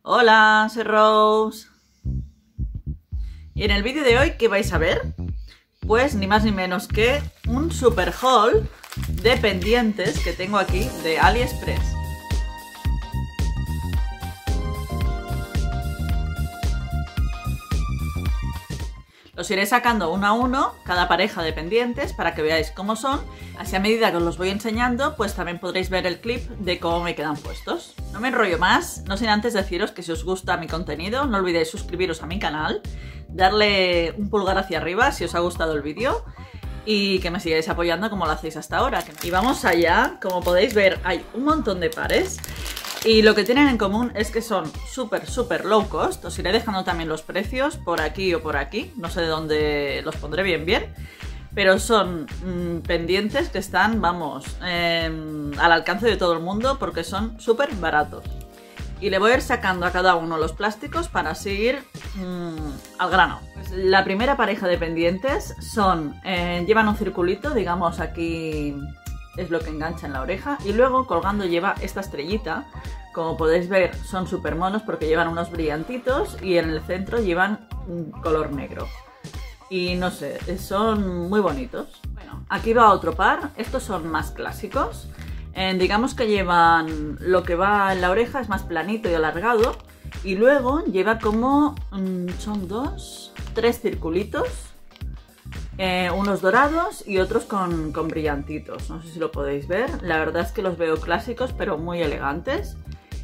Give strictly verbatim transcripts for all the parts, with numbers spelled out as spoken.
Hola, soy Rose. Y en el vídeo de hoy, ¿qué vais a ver? Pues ni más ni menos que un super haul de pendientes que tengo aquí de AliExpress. Los iré sacando uno a uno, cada pareja de pendientes, para que veáis cómo son. Así a medida que os los voy enseñando, pues también podréis ver el clip de cómo me quedan puestos. No me enrollo más, no sin antes deciros que si os gusta mi contenido, no olvidéis suscribiros a mi canal, darle un pulgar hacia arriba si os ha gustado el vídeo y que me sigáis apoyando como lo hacéis hasta ahora. Y vamos allá, como podéis ver hay un montón de pares. Y lo que tienen en común es que son súper, súper low cost. Os iré dejando también los precios por aquí o por aquí. No sé de dónde los pondré bien bien. Pero son mmm, pendientes que están, vamos, eh, al alcance de todo el mundo porque son súper baratos. Y le voy a ir sacando a cada uno los plásticos para así ir mmm, al grano. Pues la primera pareja de pendientes son, eh, llevan un circulito, digamos aquí es lo que engancha en la oreja, y luego colgando lleva esta estrellita. Como podéis ver son súper monos porque llevan unos brillantitos y en el centro llevan un color negro. Y no sé, son muy bonitos. Bueno, aquí va otro par, estos son más clásicos. Eh, digamos que llevan lo que va en la oreja, es más planito y alargado. Y luego lleva como, mmm, son dos, tres circulitos. Eh, unos dorados y otros con, con brillantitos, no sé si lo podéis ver. La verdad es que los veo clásicos pero muy elegantes.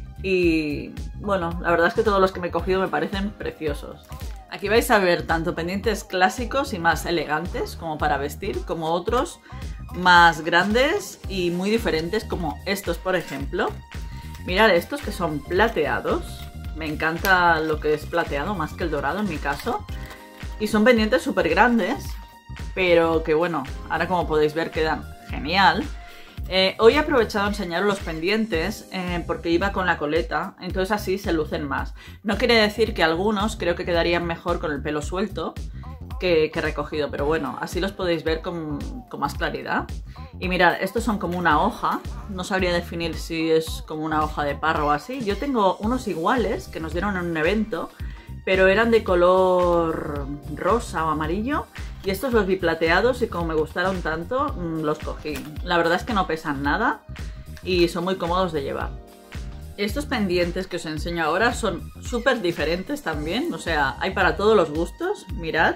Y bueno, la verdad es que todos los que me he cogido me parecen preciosos. Aquí vais a ver tanto pendientes clásicos y más elegantes como para vestir, como otros más grandes y muy diferentes como estos por ejemplo. Mirad estos que son plateados, me encanta lo que es plateado más que el dorado en mi caso. Y son pendientes súper grandes, pero que bueno, ahora como podéis ver quedan genial. Eh, hoy he aprovechado a enseñaros los pendientes eh, porque iba con la coleta, entonces así se lucen más. No quiere decir que algunos creo que quedarían mejor con el pelo suelto que, que recogido, pero bueno, así los podéis ver con, con más claridad. Y mirad, estos son como una hoja, no sabría definir si es como una hoja de parra o así. Yo tengo unos iguales que nos dieron en un evento, pero eran de color rosa o amarillo. Y estos los vi plateados y como me gustaron tanto, mmm, los cogí. La verdad es que no pesan nada y son muy cómodos de llevar. Estos pendientes que os enseño ahora son súper diferentes también. O sea, hay para todos los gustos. Mirad.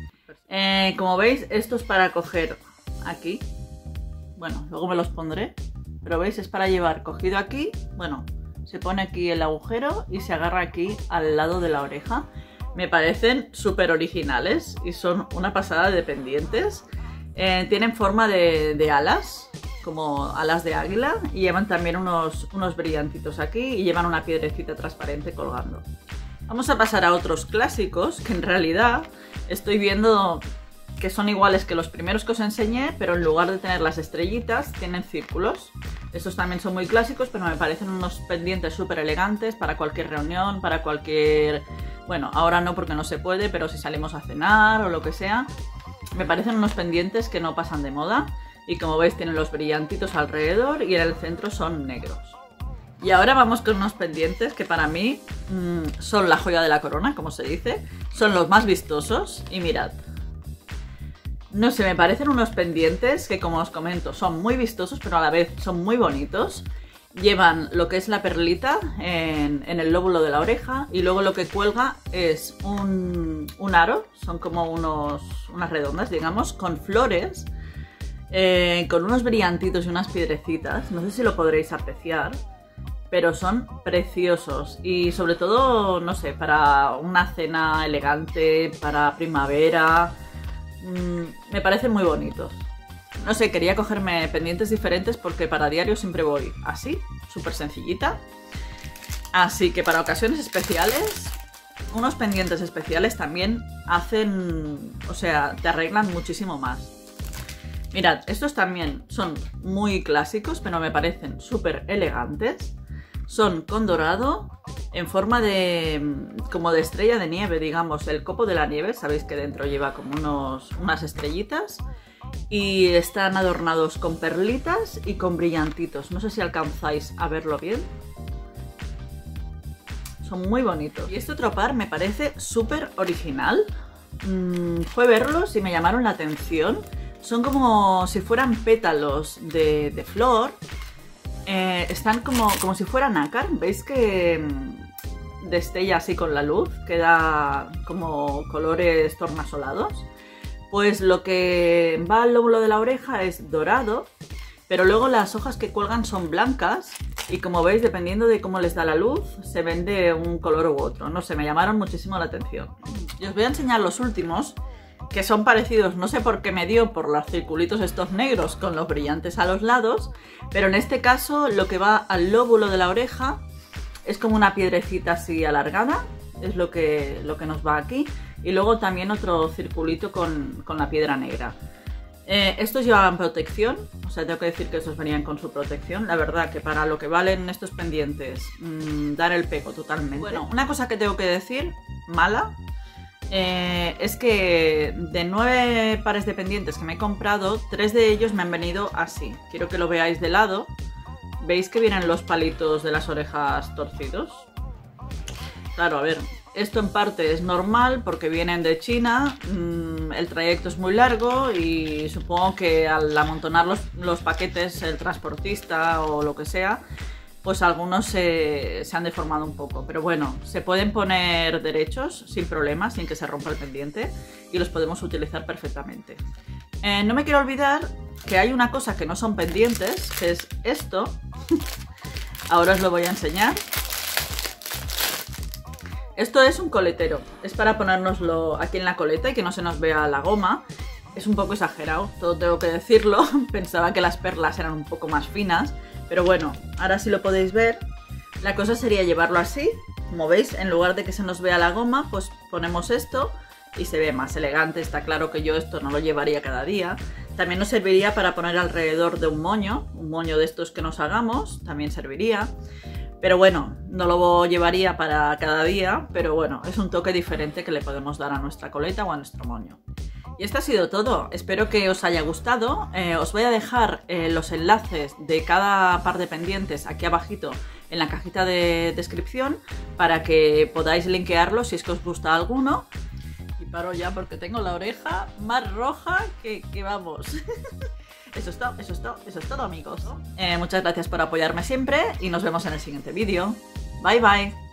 Eh, como veis, esto es para coger aquí. Bueno, luego me los pondré. Pero veis, es para llevar cogido aquí. Bueno, se pone aquí el agujero y se agarra aquí al lado de la oreja. Me parecen súper originales y son una pasada de pendientes. Eh, tienen forma de, de alas, como alas de águila, y llevan también unos, unos brillantitos aquí y llevan una piedrecita transparente colgando. Vamos a pasar a otros clásicos que en realidad estoy viendo que son iguales que los primeros que os enseñé, pero en lugar de tener las estrellitas tienen círculos. Estos también son muy clásicos, pero me parecen unos pendientes súper elegantes para cualquier reunión, para cualquier... Bueno, ahora no porque no se puede, pero si salimos a cenar o lo que sea, me parecen unos pendientes que no pasan de moda. Y como veis tienen los brillantitos alrededor y en el centro son negros. Y ahora vamos con unos pendientes que para mí mmm, son la joya de la corona, como se dice. Son los más vistosos y mirad. No sé, me parecen unos pendientes que, como os comento, son muy vistosos pero a la vez son muy bonitos. Llevan lo que es la perlita en, en el lóbulo de la oreja y luego lo que cuelga es un, un aro, son como unos, unas redondas, digamos, con flores, eh, con unos brillantitos y unas piedrecitas. No sé si lo podréis apreciar, pero son preciosos y sobre todo, no sé, para una cena elegante, para primavera, mmm, me parecen muy bonitos. No sé, quería cogerme pendientes diferentes porque para diario siempre voy así, súper sencillita. Así que para ocasiones especiales, unos pendientes especiales también hacen, o sea, te arreglan muchísimo más. Mirad, estos también son muy clásicos, pero me parecen súper elegantes. Son con dorado, en forma de, como de estrella de nieve, digamos, el copo de la nieve. Sabéis que dentro lleva como unos, unas estrellitas. Y están adornados con perlitas y con brillantitos. No sé si alcanzáis a verlo bien. son muy bonitos. Y este otro par me parece súper original. Mm, fue verlos y me llamaron la atención. Son como si fueran pétalos de, de flor. Eh, están como, como si fueran nácar. ¿Veis que destella así con la luz? Queda como colores tornasolados. Pues lo que va al lóbulo de la oreja es dorado, pero luego las hojas que cuelgan son blancas y como veis, dependiendo de cómo les da la luz, se ven de un color u otro. No sé, me llamaron muchísimo la atención. Y os voy a enseñar los últimos, que son parecidos, no sé por qué me dio por los circulitos estos negros con los brillantes a los lados, pero en este caso lo que va al lóbulo de la oreja es como una piedrecita así alargada, es lo que, lo que nos va aquí. Y luego también otro circulito con, con la piedra negra. Eh, estos llevaban protección, o sea, tengo que decir que estos venían con su protección. La verdad que para lo que valen estos pendientes, mmm, dar el pego totalmente. Bueno, una cosa que tengo que decir, mala, eh, es que de nueve pares de pendientes que me he comprado, tres de ellos me han venido así. Quiero que lo veáis de lado. ¿Veis que vienen los palitos de las orejas torcidos? Claro, a ver... Esto en parte es normal porque vienen de China, mmm, el trayecto es muy largo y supongo que al amontonar los, los paquetes el transportista o lo que sea, pues algunos se, se han deformado un poco. Pero bueno, se pueden poner derechos sin problema, sin que se rompa el pendiente y los podemos utilizar perfectamente. Eh, no me quiero olvidar que hay una cosa que no son pendientes, que es esto. Ahora os lo voy a enseñar. Esto es un coletero, es para ponérnoslo aquí en la coleta y que no se nos vea la goma. Es un poco exagerado, todo tengo que decirlo. Pensaba que las perlas eran un poco más finas, pero bueno, ahora sí lo podéis ver. La cosa sería llevarlo así, como veis, en lugar de que se nos vea la goma, pues ponemos esto y se ve más elegante. Está claro que yo esto no lo llevaría cada día. También nos serviría para poner alrededor de un moño, un moño de estos que nos hagamos, también serviría. Pero bueno, no lo llevaría para cada día, pero bueno, es un toque diferente que le podemos dar a nuestra coleta o a nuestro moño. Y esto ha sido todo, espero que os haya gustado. Eh, os voy a dejar eh, los enlaces de cada par de pendientes aquí abajito en la cajita de descripción para que podáis linkearlos si es que os gusta alguno. Y paro ya porque tengo la oreja más roja que, que vamos. Eso es todo, eso es todo, eso es todo, amigos. Eh, muchas gracias por apoyarme siempre y nos vemos en el siguiente vídeo. Bye bye.